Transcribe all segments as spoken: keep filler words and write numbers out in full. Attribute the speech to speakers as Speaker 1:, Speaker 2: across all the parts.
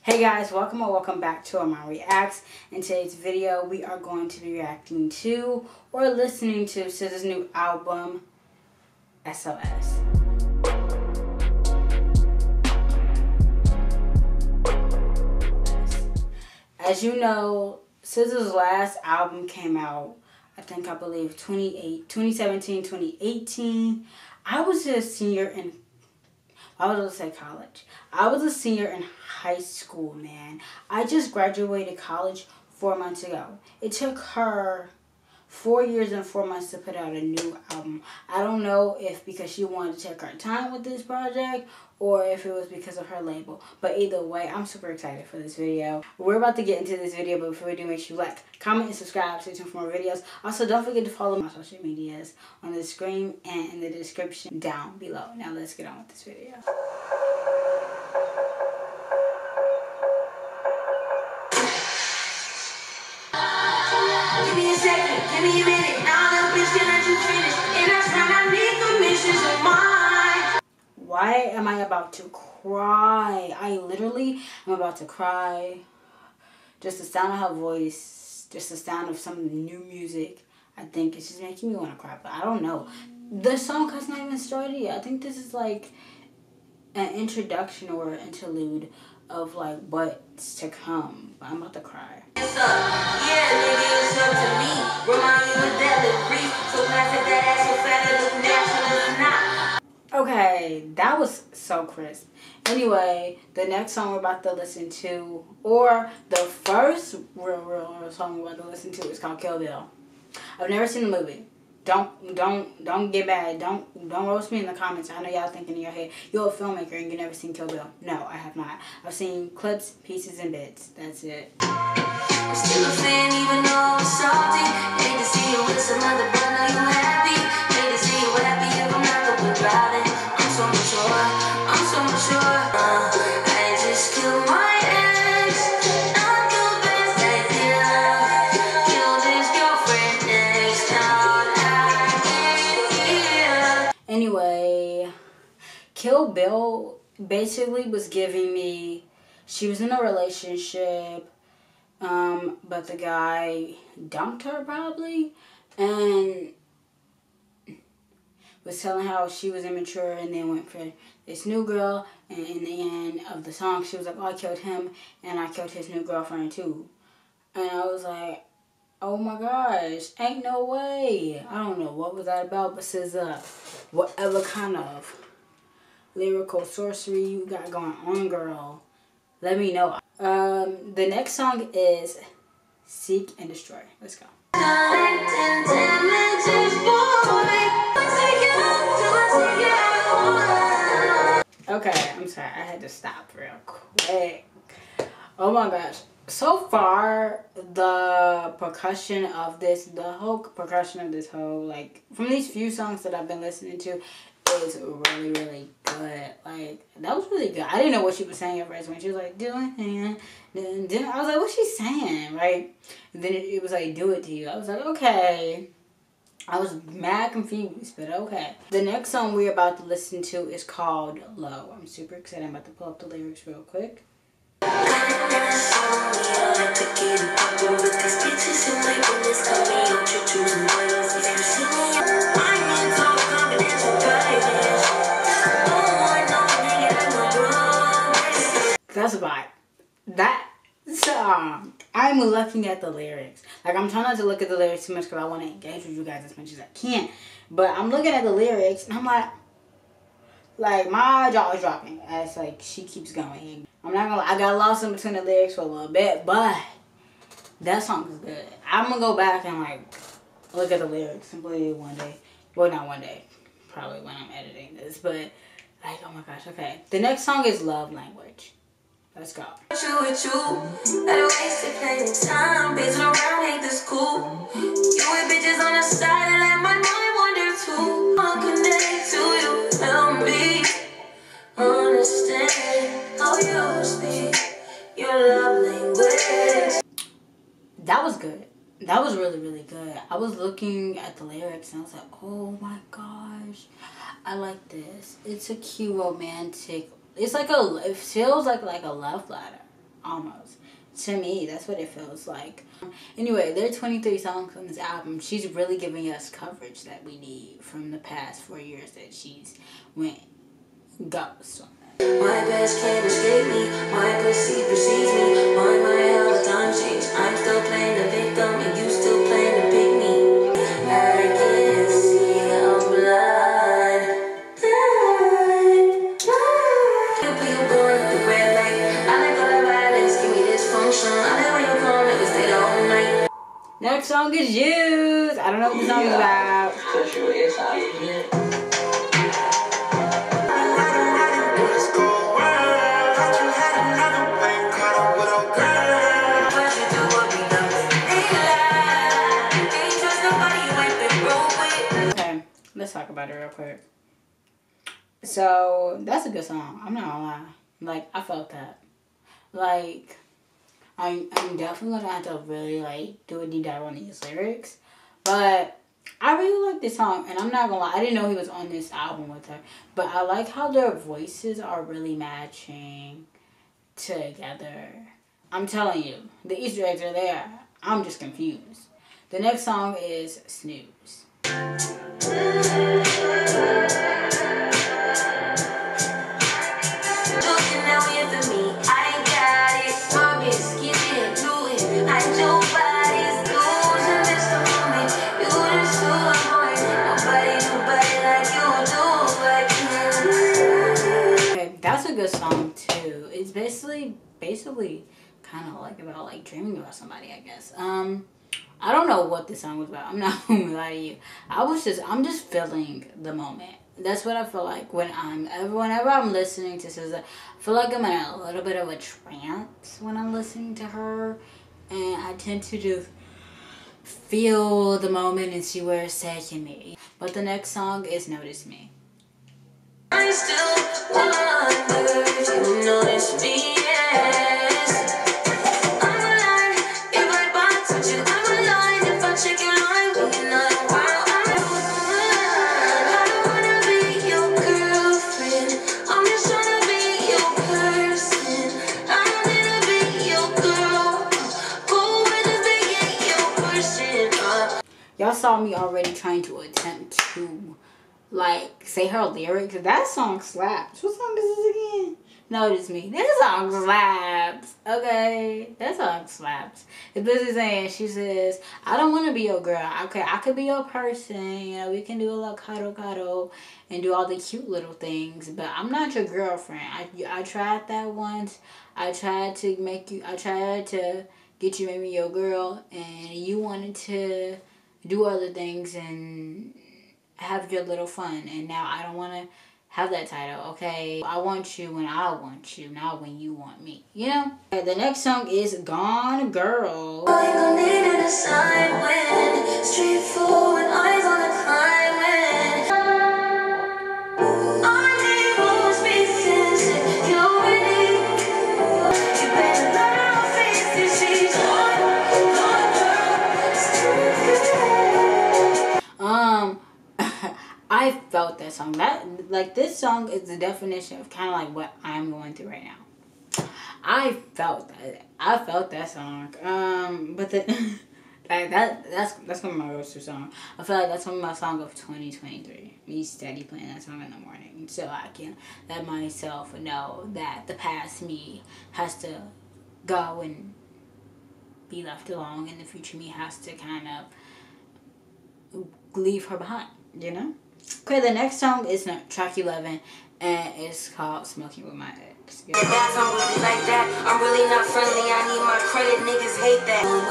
Speaker 1: Hey guys, welcome or welcome back to Armand Reacts. In today's video, we are going to be reacting to or listening to S Z A's new album, S O S. As you know, S Z A's last album came out, I think I believe twenty seventeen, twenty eighteen. I was a senior in I was going to say college. I was a senior in high school, man. I just graduated college four months ago. It took her four years and four months to put out a new album. I don't know if because she wanted to take her time with this project or if it was because of her label. But either way, I'm super excited for this video. We're about to get into this video, but before we do, make sure you like, comment, and subscribe. Stay tuned for more videos. Also, don't forget to follow my social medias on the screen and in the description down below. Now, let's get on with this video.
Speaker 2: Give me a second, give me a minute. Now that bitch can let you finish. And that's when I need permissions of mine.
Speaker 1: Why am I about to cry? I literally am about to cry. Just the sound of her voice, just the sound of some new music, I think it's just making me want to cry. But I don't know. The song has not even started yet. I think this is like an introduction or an interlude of like what's to come. But I'm about to cry.
Speaker 2: It's up, yeah, nigga, it's up to me. Remind you of delivery. So classic that ass so fat it look natural or not.
Speaker 1: Okay, that was so crisp. Anyway, the next song we're about to listen to, or the first real, real, real song we're about to listen to is called Kill Bill. I've never seen the movie. Don't, don't, don't get mad. Don't, don't roast me in the comments. I know y'all thinking in your head, you're a filmmaker and you've never seen Kill Bill. No, I have not. I've seen clips, pieces, and bits. That's it.
Speaker 2: I'm still a fan even though I'm salty. Hate to see you with some other, but now you happy. Hate to see you happy if I'm not the one driving. I'm so mature, I'm so mature. Uh, I just killed my ex. Not the best idea. Killed his girlfriend next out I get.
Speaker 1: Anyway, Kill Bill basically was giving me, she was in a relationship, um, but the guy dumped her probably, and was telling how she was immature and then went for this new girl, and in the end of the song she was like, oh, I killed him and I killed his new girlfriend too. And I was like, oh my gosh, ain't no way. I don't know what was that about, but S Z A, whatever kind of lyrical sorcery you got going on, girl, let me know. Um, the next song is Seek and Destroy. Let's go. Okay, I'm sorry. I had to stop real quick. Oh my gosh. So far, the percussion of this, the whole percussion of this whole, like, from these few songs that I've been listening to, is really, really good. Like, that was really good. I didn't know what she was saying at first when she was like, doing it. Then, then I was like, what's she saying, right? And then it, it was like, do it to you. I was like, okay. I was mad confused, but okay. The next song we're about to listen to is called Low. I'm super excited. I'm about to pull up the lyrics real quick. That's a vibe. That song, I'm looking at the lyrics. Like, I'm trying not to look at the lyrics too much because I want to engage with you guys as much as I can. But I'm looking at the lyrics and I'm like, like, my jaw is dropping as, like, she keeps going. I'm not gonna lie, I got lost in between the lyrics for a little bit, but that song is good. I'm gonna go back and, like, look at the lyrics and play it one day. Well, not one day. Probably when I'm editing this, but, like, oh my gosh, okay. The next song is Love Language. Let's go.
Speaker 2: You with you, I wasted plenty time, bitch around, hate this cool. You with bitches on the side and let my mind wander too. I'm connected to you, help me understand how you speak your love language.
Speaker 1: That was good. That was really, really good. I was looking at the lyrics and I was like, oh my gosh, I like this. It's a cute romantic. It's like a, it feels like like a love letter. almost. To me, that's what it feels like. Anyway, there are twenty-three songs on this album. She's really giving us coverage that we need from the past four years that she's went ghost on.
Speaker 2: My best can't escape me. My pussy precedes me. Why my hell the time change? I'm still playing the victim and you still playing the pick me. I can see I'm blind. Blind. Blind. You put your gun at the red light. I like all that violence. Give me dysfunction. I like when you come and we stay the whole night.
Speaker 1: Next song is Used. I don't know what the song is about. Okay, let's talk about it real quick. So, that's a good song. I'm not gonna lie. Like, I felt that. Like, I'm, I'm definitely gonna have to really, like, do a deep dive on these lyrics. But I really like this song, and I'm not gonna lie, I didn't know he was on this album with her. But I like how their voices are really matching together. I'm telling you, the Easter eggs are there. I'm just confused. The next song is Snooze. That's a good song too. It's basically basically kind of like about like dreaming about somebody, I guess. Um I don't know what this song was about. I'm not gonna lie to you. I was just I'm just feeling the moment. That's what I feel like when I'm whenever I'm listening to S Z A. I feel like I'm in a little bit of a trance when I'm listening to her, and I tend to just feel the moment and see where it's taking me. But the next song is Notice Me.
Speaker 2: I still wonder if you notice me, yes. I'm alive if I box with you. I'm alive if I check your line when you're not around. I'm alive. I don't wanna be your girlfriend. I'm just trying to be your person. I don't need to be your girl. Go with the big, ain't your person. Uh.
Speaker 1: Y'all saw me already trying to attempt to like say her lyrics. That song slaps. What song is this again? Notice Me. That song slaps. Okay, that song slaps. It's basically saying, she says, I don't want to be your girl. Okay, I could be your person. You know, we can do a little cuddle cuddle and do all the cute little things, but I'm not your girlfriend. I I tried that once. I tried to make you. I tried to get you maybe your girl, and you wanted to do other things and have your little fun, and now I don't want to have that title, okay? I want you when I want you, not when you want me, you know? Okay, the next song is Gone Girl.
Speaker 2: All you gon' need in a side wind, straightforward eyes on the climb. I need more spaces, you're ready. You better learn how to face this. She's gone, gone girl.
Speaker 1: Um, I felt that song. That like this song is the definition of kind of like what I'm going through right now. I felt that. I felt that song. Um, but the like that that's that's gonna be my go-to song. I feel like that's gonna be my song of twenty twenty-three. Me steady playing that song in the morning, so I can let myself know that the past me has to go and be left alone, and the future me has to kind of leave her behind. You know. Okay, the next song is track eleven, and it's called Smoking With My Ex.
Speaker 2: Yeah. That's I'm really like that. I'm really not friendly. I need my credit. Niggas hate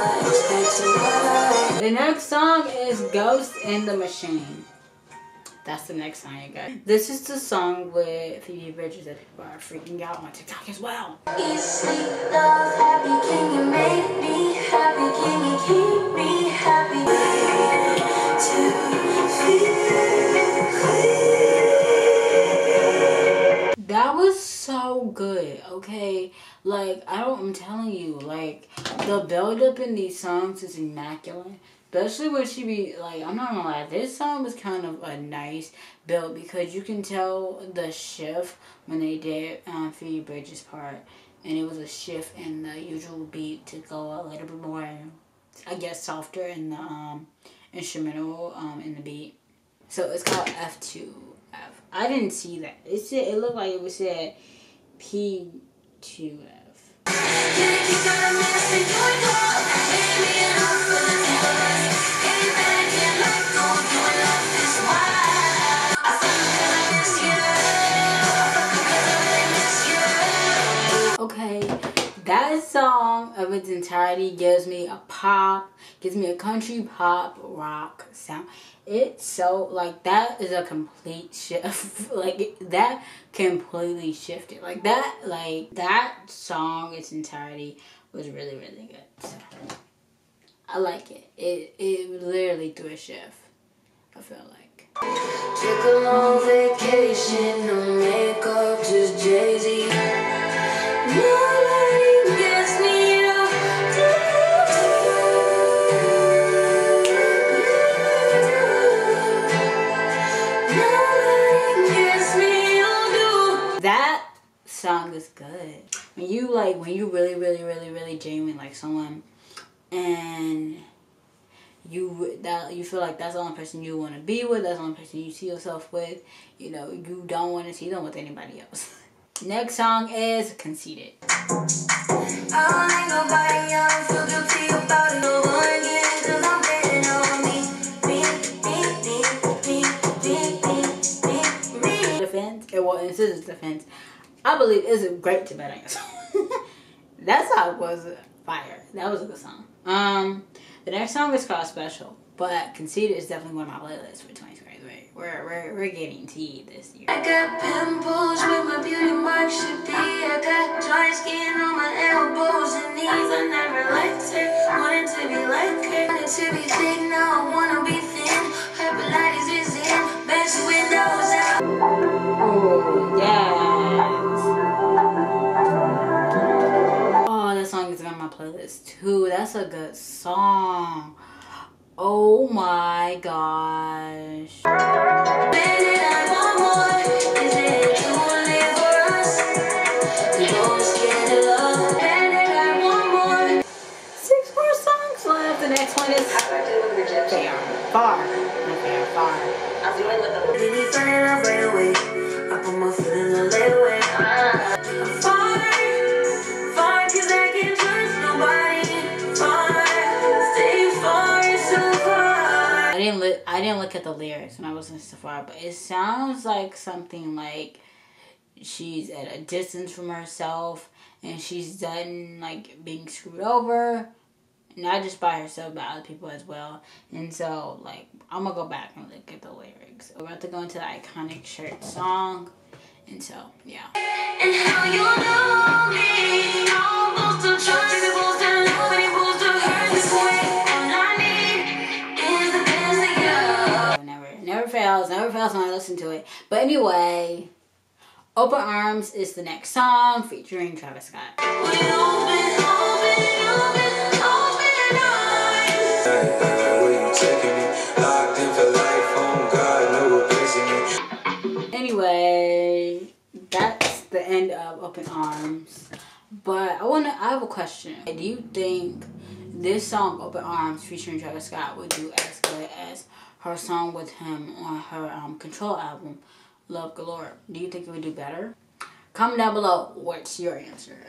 Speaker 2: that.
Speaker 1: The next song is Ghost in the Machine. That's the next song, you guys. This is the song with Phoebe Bridgers that people are freaking out on TikTok as well.
Speaker 2: Eat, sleep, love, happy. Can you make me happy? Can you keep me happy? To feel.
Speaker 1: That was so good, okay? Like, I don't, I'm telling you, like, the build-up in these songs is immaculate. Especially when she be, like, I'm not gonna lie, this song was kind of a nice build because you can tell the shift when they did um, Phoebe Bridgers' part. and it was a shift in the usual beat to go a little bit more, I guess, softer in the um, instrumental um, in the beat. So it's called F two F. I didn't see that. It said, it looked like it was said P two F. Okay, that song of its entirety gives me a pop, gives me a country pop rock sound. It's so, like, that is a complete shift. Like, that completely shifted. Like, that, like, that song, its entirety, was really, really good. So, I like it. It, it literally threw a shift, I feel like.
Speaker 2: Took a long vacation, no makeup, just Jay-Z. Nobody gets me up.
Speaker 1: That song is good. When you like, when you really, really, really, really genuine like someone, and you that you feel like that's the only person you want to be with, that's the only person you see yourself with. You know, you don't want to see them with anybody else. Next song is Conceited.
Speaker 2: I don't like nobody, I don't feel guilty about it. No one again, cause I'm betting on me. Me, me, me, me, me, me, me.
Speaker 1: Defense, it was in Scissor's defense, I believe it's great to bet on yourself. That song was fire. That was a good song. Um, the next song is called Special, but Conceited is definitely one of my playlists for twenty twenty-three. We're, we're, we're getting tea this year.
Speaker 2: I got pimples where my beauty mark should be. I got dry skin on my elbows and knees. I never liked her, wanted to be like her. Wanted to be thick, now I wanna be thin. Her Pilates is in, bench windows out.
Speaker 1: Oh, yes. Oh, that song is on my playlist too. That's a good song. Oh my gosh. Six more songs left. The next one is They Are Far. They Are Far.
Speaker 2: I'm doing with the baby turning up right away. I put my foot in the layaway. I'm far, far, cause I can't trust nobody. Far, stay far, so far.
Speaker 1: I didn't look. I didn't look at the lyrics when I was in Safari, but it sounds like something like she's at a distance from herself, and she's done like being screwed over, not just by herself, but other people as well. And so, like, I'm gonna go back and look at the lyrics. We're about to go into the iconic shirt song, and so yeah.
Speaker 2: And how you know me? I'm supposed to trust you, supposed to love me, supposed to hurt this way. All I need is the best of you.
Speaker 1: Never, never fails. Never fails when I listen to it. But anyway. Open Arms is the next song featuring Travis Scott.
Speaker 2: We open, open, open, open eyes.
Speaker 3: Where you taking me? Locked in for life, oh God, no replacing me.
Speaker 1: Anyway, that's the end of Open Arms. But I wanna I have a question. Do you think this song Open Arms featuring Travis Scott would do as good as her song with him on her um, Control album, Love Galore? Do you think it would do better? Comment down below. What's your answer?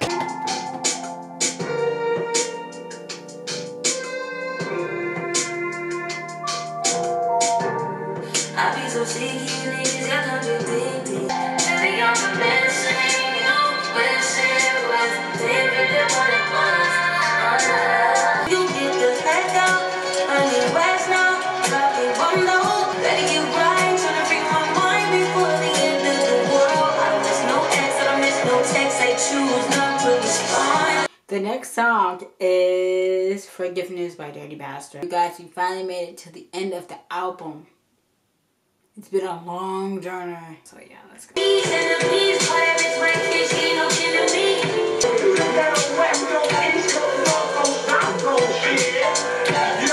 Speaker 2: I be so sick, you niggas got contradict me. Baby, I'm the best thing, you know, best thing was different than what it was. You get the heck out, I need west now, got me one though. Better get right, tryna free my mind before the end of the world. I don't miss no ex, I don't miss no text, I choose not to respond.
Speaker 1: The next song is Forgiveness by Dirty Bastard. You guys, you finally made it to the end of the album. It's been a long journey. So yeah, let's go.
Speaker 2: Peace and the peace, whatever it's my kids, ain't no killing me.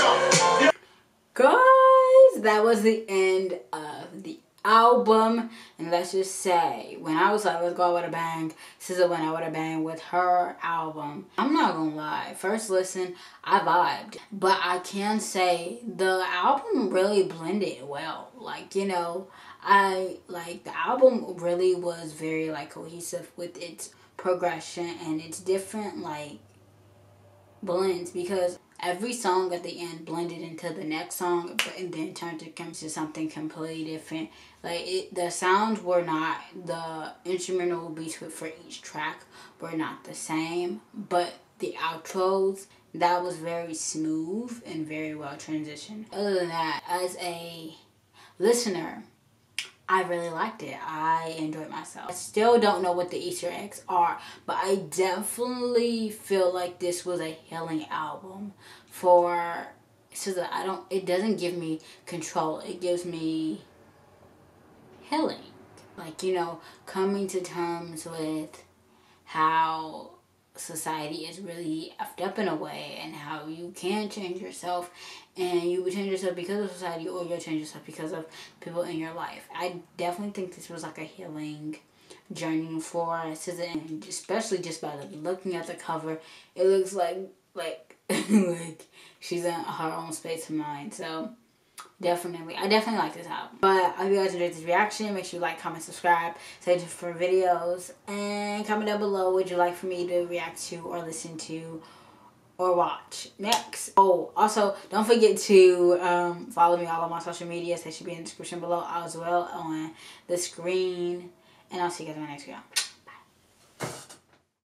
Speaker 1: Guys, that was the end of the album. And let's just say, when I was like, let's go out with a bang, S Z A went out with a bang with her album. I'm not gonna lie, first listen, I vibed. But I can say the album really blended well. Like, you know, I, like, the album really was very, like, cohesive with its progression and its different, like, blends, because every song at the end blended into the next song, but and then turned to come to something completely different. Like, it, the sounds were not, the instrumental beats for each track were not the same, but the outros, that was very smooth and very well transitioned. Other than that, as a listener, I really liked it. I enjoyed myself. I still don't know what the Easter eggs are, but I definitely feel like this was a healing album for S Z A. I don't, it doesn't give me control. It gives me healing. Like, you know, coming to terms with how society is really effed up in a way, and how you can change yourself, and you would change yourself because of society, or you'll change yourself because of people in your life. I definitely think this was like a healing journey for S Z A, and especially just by looking at the cover, it looks like like like she's in her own space of mind. So definitely, I definitely like this album. But I hope you guys enjoyed this reaction. Make sure you like, comment, subscribe, stay tuned for videos, and comment down below what you like for me to react to or listen to or watch next. Oh, also, don't forget to um, follow me all on my social medias. They should be in the description below as well on the screen. And I'll see you guys in my next video.